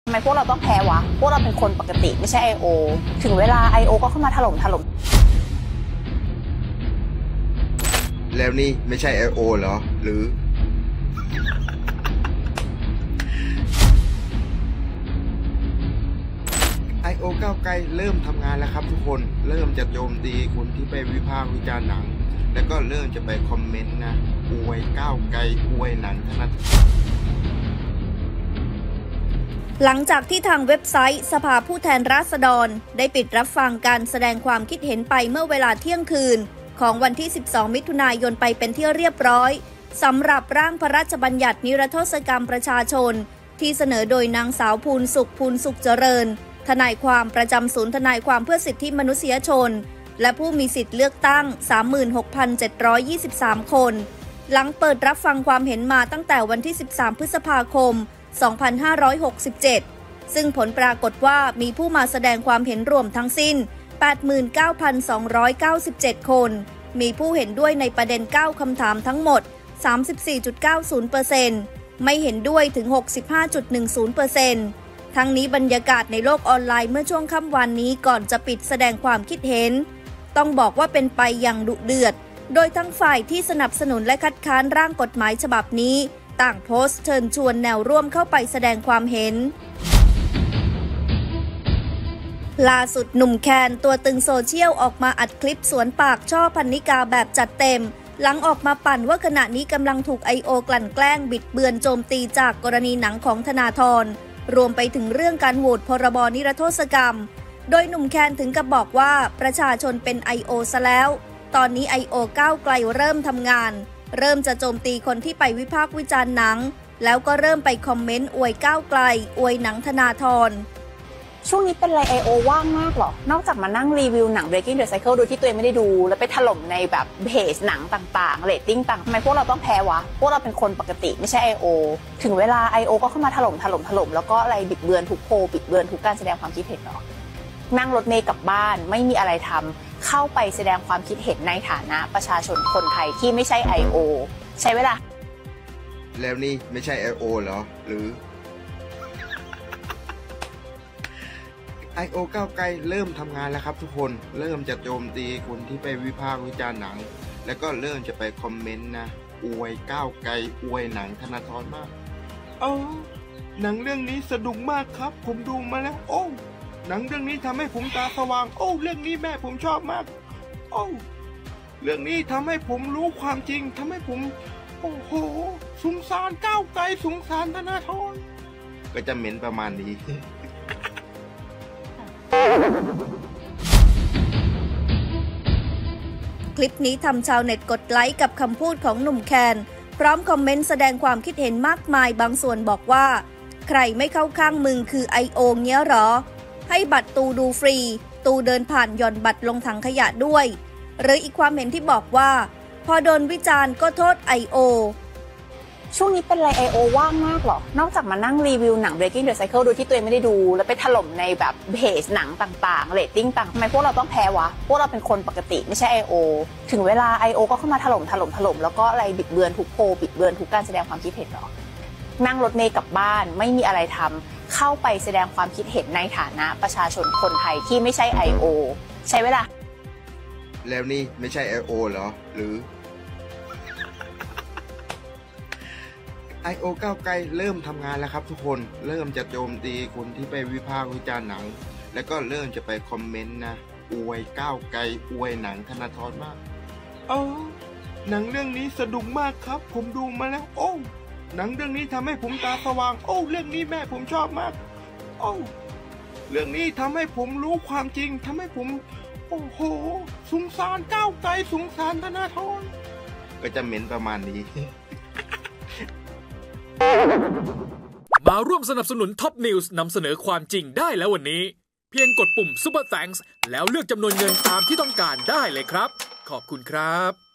ทำไมพวกเราต้องแพ้วะพวกเราเป็นคนปกติไม่ใช่ I.O. ถึงเวลา I.O. ก็เข้ามาถล่มแล้วนี่ไม่ใช่ I.O. เหรอหรือ I.O. ก้าวไกลเริ่มทำงานแล้วครับทุกคนเริ่มจะโจมตีคนที่ไปวิพากษ์วิจารณ์หนังแล้วก็เริ่มจะไปคอมเมนต์นะอวยก้าวไกลอวยหนังธนาธรหลังจากที่ทางเว็บไซต์สภาผู้แทนราษฎรได้ปิดรับฟังการแสดงความคิดเห็นไปเมื่อเวลาเที่ยงคืนของวันที่ 12 มิถุนายนไปเป็นที่เรียบร้อยสำหรับร่างพระราชบัญญัตินิรโทษกรรมประชาชนที่เสนอโดยนางสาวภูลสุขเจริญทนายความประจำศูนย์ทนายความเพื่อสิทธิมนุษยชนและผู้มีสิทธิเลือกตั้ง 36,723 คนหลังเปิดรับฟังความเห็นมาตั้งแต่วันที่ 13 พฤษภาคม2567 ซึ่งผลปรากฏว่ามีผู้มาแสดงความเห็นรวมทั้งสิ้น 89,297 คน มีผู้เห็นด้วยในประเด็น 9 คำถามทั้งหมด 34.90% ไม่เห็นด้วยถึง 65.10%ทั้งนี้บรรยากาศในโลกออนไลน์เมื่อช่วงค่ำวันนี้ก่อนจะปิดแสดงความคิดเห็นต้องบอกว่าเป็นไปอย่างดุเดือดโดยทั้งฝ่ายที่สนับสนุนและคัดค้านร่างกฎหมายฉบับนี้ต่างโพสต์เชิญชวนแนวร่วมเข้าไปแสดงความเห็นล่าสุดหนุ่มแคนตัวตึงโซเชียลออกมาอัดคลิปสวนปากช่อพรรณิกาแบบจัดเต็มหลังออกมาปั่นว่าขณะนี้กำลังถูก I.O. กลั่นแกล้งบิดเบือนโจมตีจากกรณีหนังของธนาธรรวมไปถึงเรื่องการโหวตพรบนิรโทษกรรมโดยหนุ่มแคนถึงกับบอกว่าประชาชนเป็น I.O. ซะแล้วตอนนี้ I.O. ก้าวไกลเริ่มทำงานเริ่มจะโจมตีคนที่ไปวิพากษ์วิจารณ์หนังแล้วก็เริ่มไปคอมเมนต์อวยก้าวไกลอวยหนังธนาธรช่วงนี้เป็นไร I.O. ว่างมากหรอนอกจากมานั่งรีวิวหนัง Breaking the Cycle โดยที่ตัวเองไม่ได้ดูแล้วไปถล่มในแบบเพจหนังต่างๆเรตติ้งต่างทำไมพวกเราต้องแพ้วะพวกเราเป็นคนปกติไม่ใช่ I.O. ถึงเวลา I.O. ก็เข้ามาถล่มแล้วก็อะไรบิดเบือนทุกโพลบิดเบือนทุกการแสดงความคิดเห็นหรอนั่งรถเมล์กลับบ้านไม่มีอะไรทำเข้าไปแสดงความคิดเห็นในฐานะประชาชนคนไทยที่ไม่ใช่ I.O. ใช้เวลาแล้วนี่ไม่ใช่ I.O. เหรอหรือ I.O. ก้าวไกลเริ่มทำงานแล้วครับทุกคนเริ่มจะโจมตีคนที่ไปวิพากษ์วิจารณ์หนังแล้วก็เริ่มจะไปคอมเมนต์นะอวยก้าวไกลอวยหนังธนาธรมากหนังเรื่องนี้สนุกมากครับผมดูมาแล้วโอ้หนังเรื่องนี้ทำให้ผมตาสว่างโอ้เรื่องนี้แม่ผมชอบมากโอ้เรื่องนี้ทำให้ผมรู้ความจริงทำให้ผมโอ้โหสงสารก้าวไกลสงสารธนาธรก็จะเหม็นประมาณนี้คลิปนี้ทำชาวเน็ตกดไลค์กับคำพูดของหนุ่มแคนพร้อมคอมเมนต์แสดงความคิดเห็นมากมายบางส่วนบอกว่าใครไม่เข้าข้างมึงคือ I.O. เงี้ยหรอให้บัตรตูดูฟรีตูเดินผ่านหย่อนบัตรลงถังขยะด้วยหรืออีกความเห็นที่บอกว่าพอโดนวิจารณ์ก็โทษ I.O. ช่วงนี้เป็นไร I.O. ว่างมากหรอนอกจากมานั่งรีวิวหนัง Breaking the Cycle โดยที่ตัวเองไม่ได้ดูแล้วไปถล่มในแบบเพจหนังต่างๆเรตติ้งต่างทำไมพวกเราต้องแพ้วะพวกเราเป็นคนปกติไม่ใช่ I.O. ถึงเวลา I.O. ก็เข้ามาถล่มแล้วก็อะไรบิดเบือนทุกโพลบิดเบือนทุกการแสดงความคิดเห็นหรอนั่งรถเมล์กลับบ้านไม่มีอะไรทำเข้าไปแสดงความคิดเห็นในฐานะประชาชนคนไทยที่ไม่ใช่ I.O. ใช้เวลาแล้วนี่ไม่ใช่ I.O. เหรอหรือ I.O. ก้าวไกลเริ่มทำงานแล้วครับทุกคนเริ่มจะโจมตีคนที่ไปวิพากษ์วิจารณ์หนังแล้วก็เริ่มจะไปคอมเมนต์นะอวยก้าวไกลอวยหนังธนาธรมากหนังเรื่องนี้สนุกมากครับผมดูมาแล้วโอ้หนังเรื่องนี้ทำให้ผมตาสว่างโอ้เรื่องนี้แม่ผมชอบมากโอ้เรื่องนี้ทำให้ผมรู้ความจริงทำให้ผมโอ้โหสงสารก้าวไกลสงสารธนาธรก็จะเหม็นประมาณนี้มาร่วมสนับสนุนท็อปนิวส์นำเสนอความจริงได้แล้ววันนี้เพียงกดปุ่ม Super Thanks แล้วเลือกจำนวนเงินตามที่ต้องการได้เลยครับขอบคุณครับ